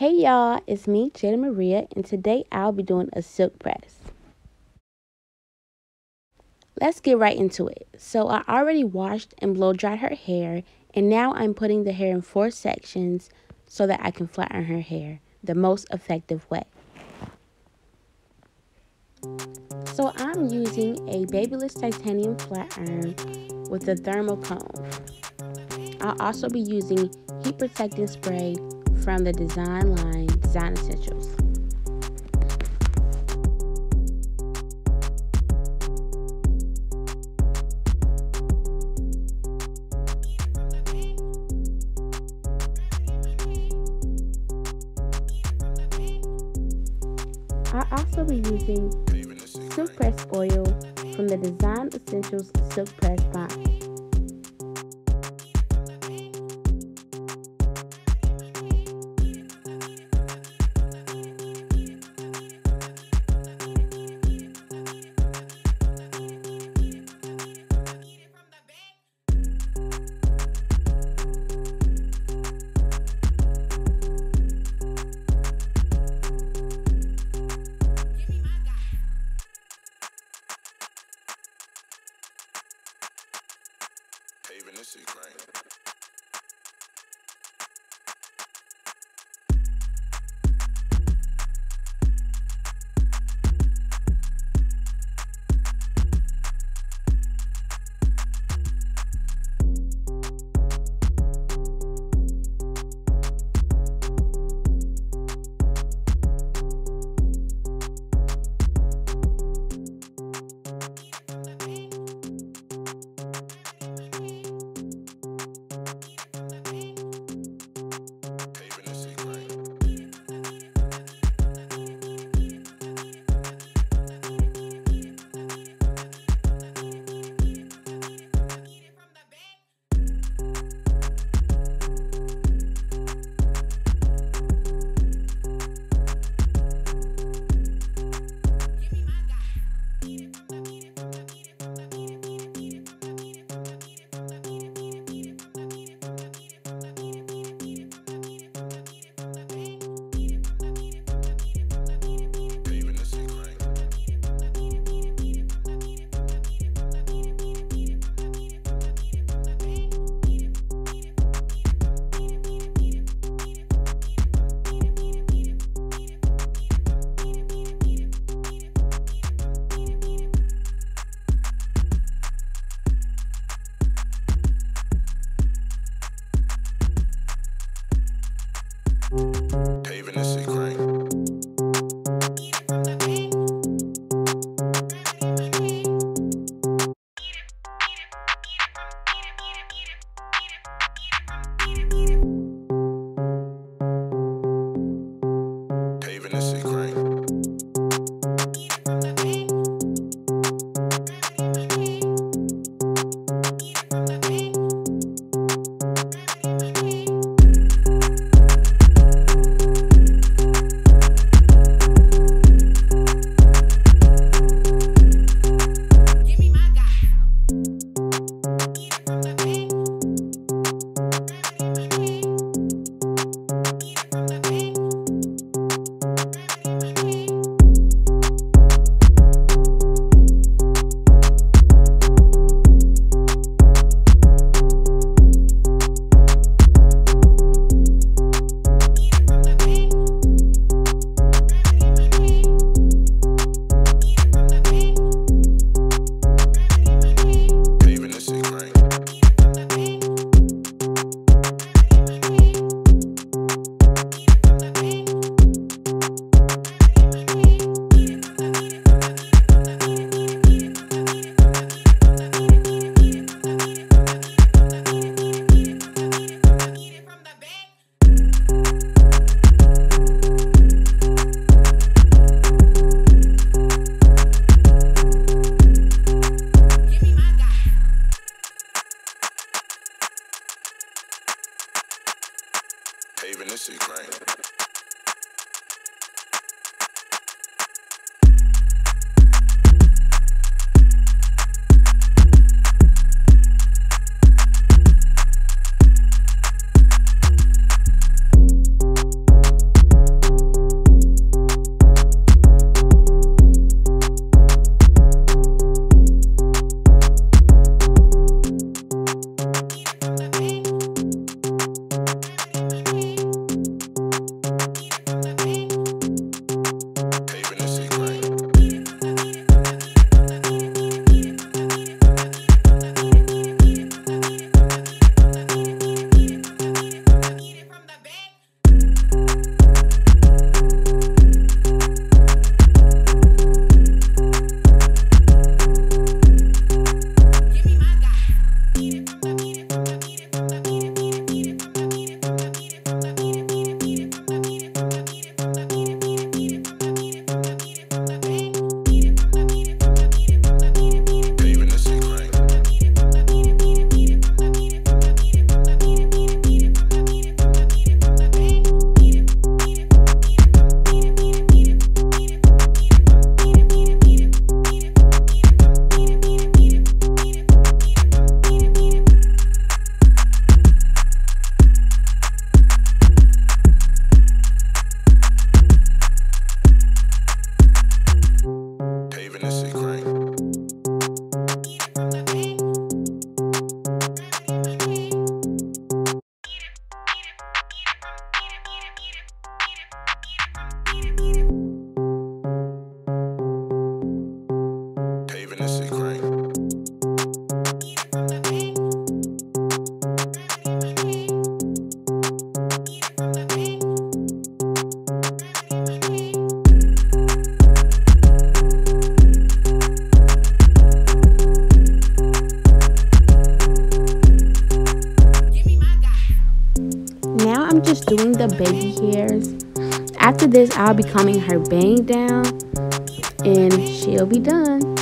Hey y'all, it's me, Jada Maria, and today I'll be doing a silk press. Let's get right into it. So I already washed and blow dried her hair, and now I'm putting the hair in 4 sections so that I can flatten her hair the most effective way. So I'm using a Babyliss titanium flat iron with a thermal comb. I'll also be using heat protecting spray from the Design line, Design Essentials. I'll also be using Silk Press Oil from the Design Essentials Silk Press line. Paving this shit crazy. I'm just doing the baby hairs. After this, I'll be combing her bang down and she'll be done.